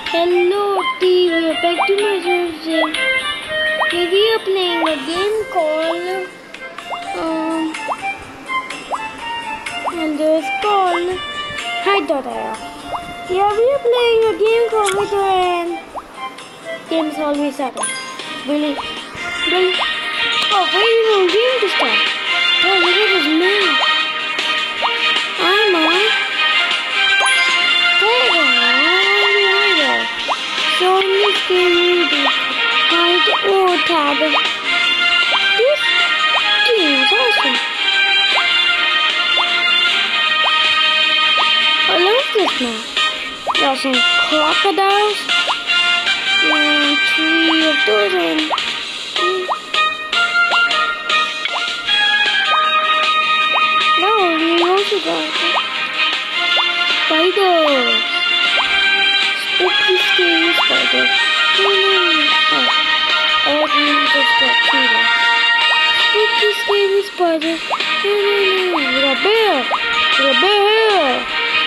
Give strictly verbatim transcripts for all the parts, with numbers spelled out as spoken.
Hello team, we're back to my channel. Today we are playing a game called um and it's called Hydra. Yeah, we are playing a game called Hydra and game's always started. Really? Really? Oh, wait a minute, game to start. Oh, look at this man. I'm on. So in this game we do hide or tab. This game is awesome. I love this now. There are some crocodiles and three of those and now we also got spiders. Spooky scary spider. Oh no. Oh. I actually just got two there. Spooky scary spider. No no no. With a bear. With a bear here.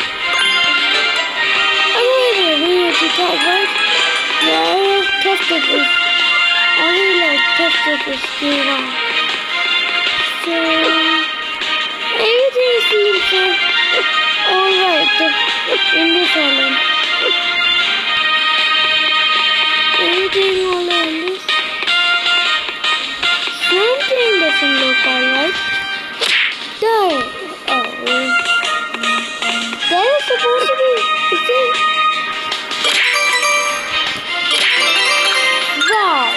I really really to talk, right? Yeah, I have tested this. I really like tested this game out. So everything seems uh, alright in this island. Anything all on this? Something doesn't look alright. There. Oh. That is supposed to be the thing. Wow.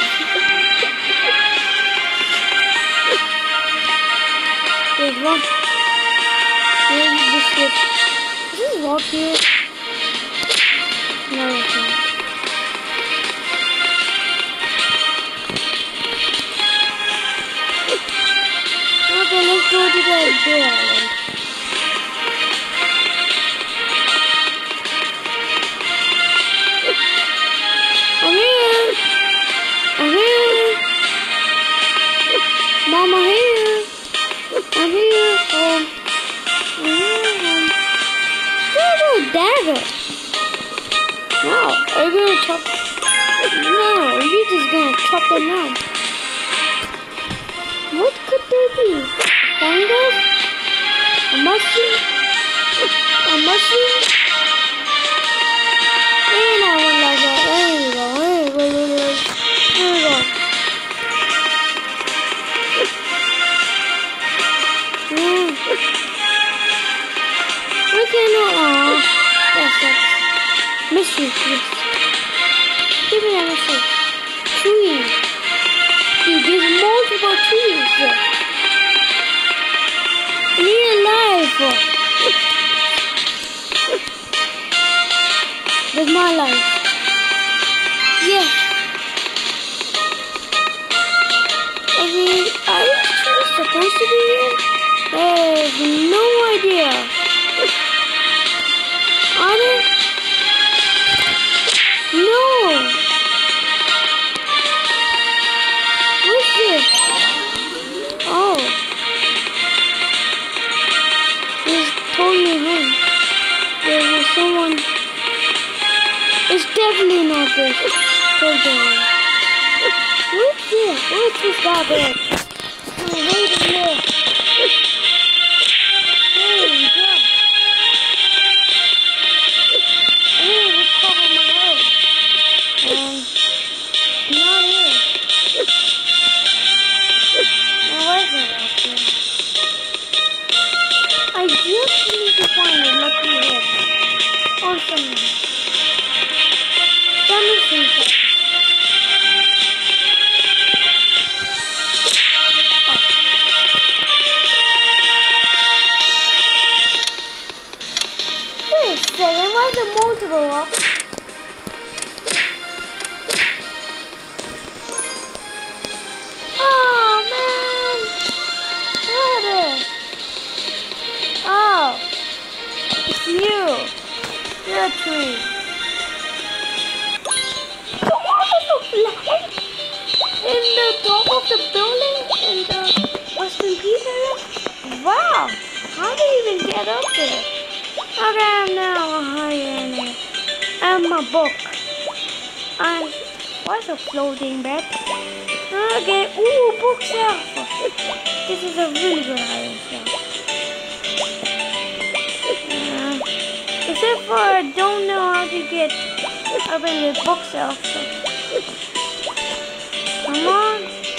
There's one. There's this switch. Is this rock here? No, it's not. Okay, let's go to the bear island. I'm here. I'm here. Mama here. I'm here. Home. I'm here. Home. There's a dagger. No, are you gonna chop? No, you're just gonna chop them down. What could they be? A fungus? A mushroom? A mushroom? And I went like that. There we go. There we go. There we go. Yeah. We can know. Aww. That's it. Mystery. Yes. Give me that mystery. Tree. Dude, there's multiple trees there. Real life. There's my life. Yes. I mean, are these trees supposed to be here? I have no idea. Are they? No. What's this? Oh. This is totally wrong. There is someone. It's definitely not this. Totally. What's this? What's this guy there? Oh, wait a minute. There we go. I need to cover my head. And not here. I just need to find a lucky head or something. Let me see that. Oh. Wait a second, why is the multiple up? Oh man! What is it? Oh, it's you. You're a tree. So what is the flag in the top of the building in the Western Peace area? Wow, how do you even get up there? Okay, I'm now higher in it. And my book. And what's a floating bed? Okay, ooh, bookshelf. This is a really good hiding spot. Uh, except for I don't know how to get up in the bookshelf. So. Come on.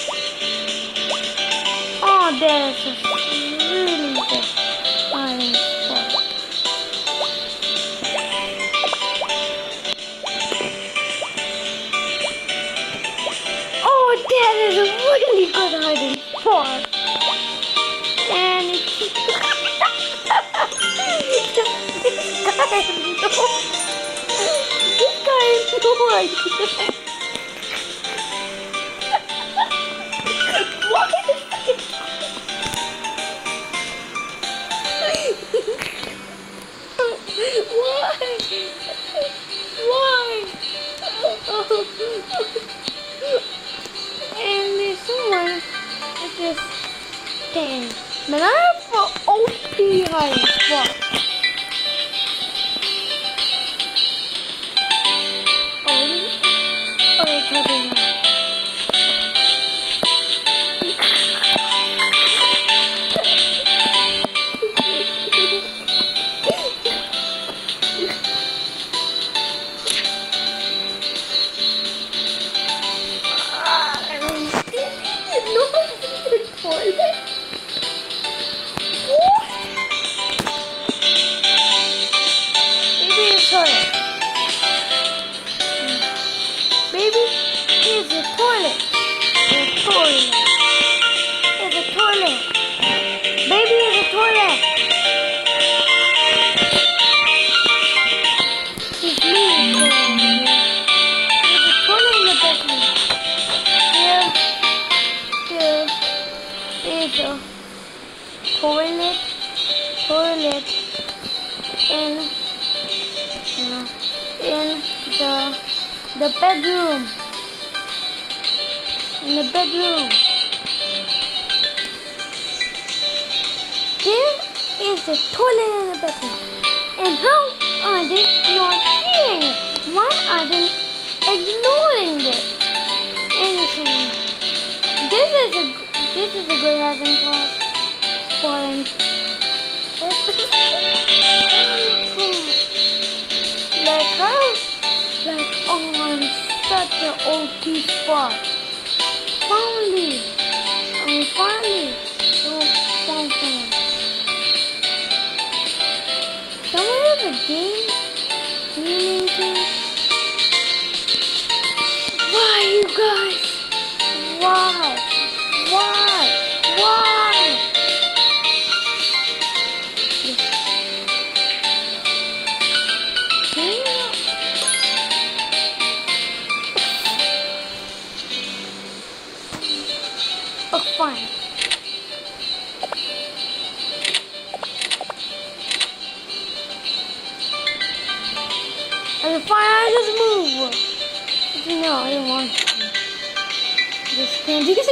Oh, there's a really good hiding spot. Oh, that is a really good hiding spot. And it's this guy has no, this guy has no idea. What is it? Why? Why? And there's someone at this thing. But I have an O P hiding spot. Oh, oh, it's happening now. Baby, it's a toilet. It's a toilet. It's a toilet. Baby, it's a toilet. It's me. There's a toilet in the bedroom. Here, here is a toilet, toilet in, uh, in the The bedroom. In the bedroom. There is the toilet in the bedroom. And how are they not seeing it? Why are they ignoring it? Anything. This is a this is a good hiding spot. Spot. Like how? Like, oh, I'm such an O P spot. Finally, I mean, finally, oh, found someone. Someone have a game? Gaming thing? Why, you guys? Why? Why? Why? Oh, fine. Okay, fine, I just move. No, I didn't want to. Just can't do this.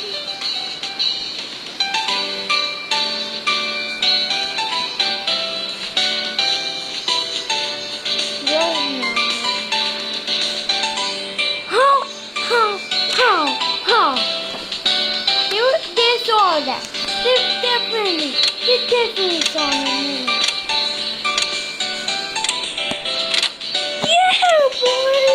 Yeah, no. How? How? How? How? They saw that. They definitely, they definitely saw me. Yeah, boy.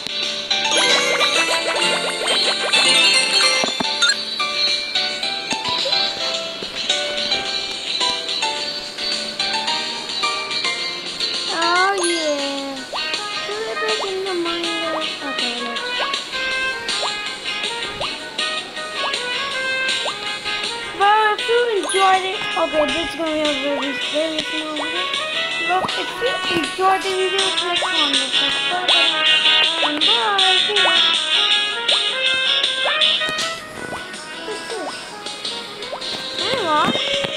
Oh yeah. Celebrating the manga. Okay, let's. Enjoyed it. Okay, this is going to be a very, very small video. So if you enjoyed the video, click on the subscribe button. And bye. See ya. What's this? Hang on.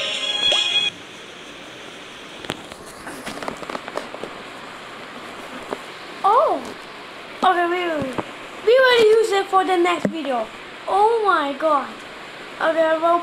Oh. Okay, wait, wait, wait. We will use it for the next video. Oh my god. Okay, well.